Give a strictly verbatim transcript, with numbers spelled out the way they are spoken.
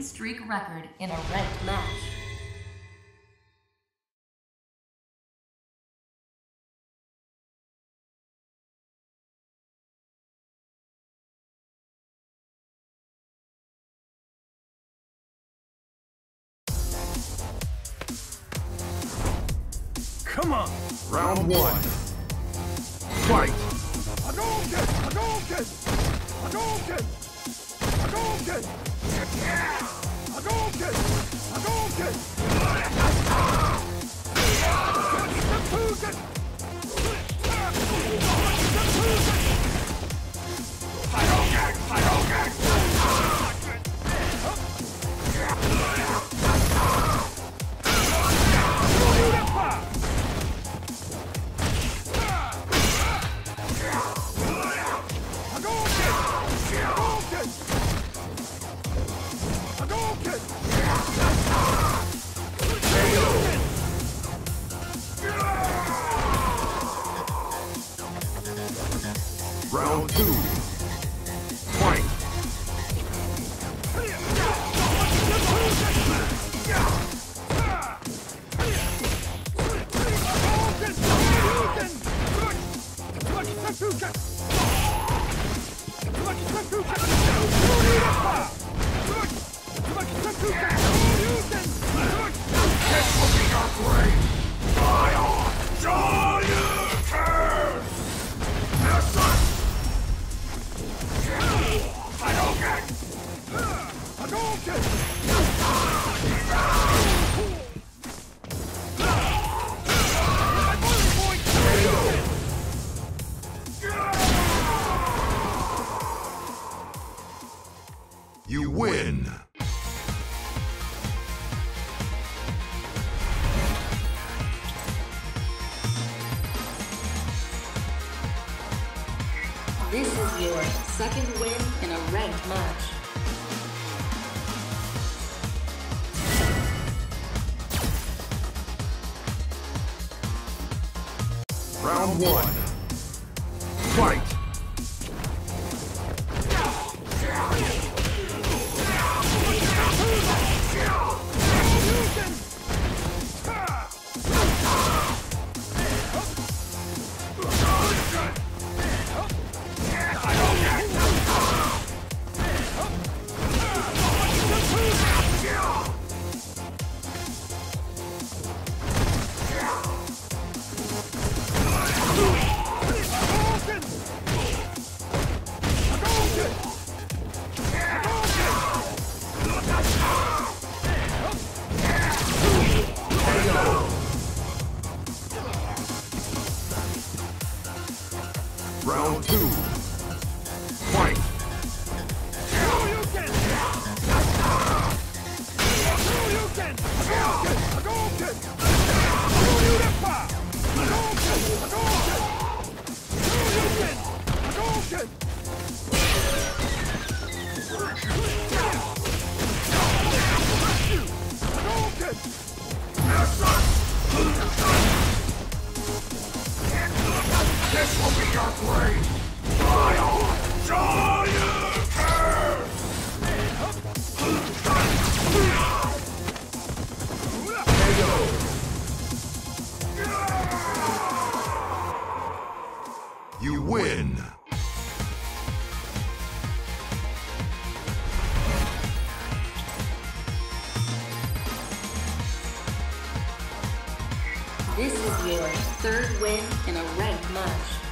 streak record in a ranked match. Come on! Round one. Fight! Hadouken! Hadouken! Hadouken! Hadouken! Hadouken! Hadouken! Hadouken! Hadouken! Hadouken! Round two. Fight! You win! This is your second win in a ranked match. Round one. Fight! Round two. Fight! This will be your grave! Vile giant curse! You win! This is your third win in a ranked match.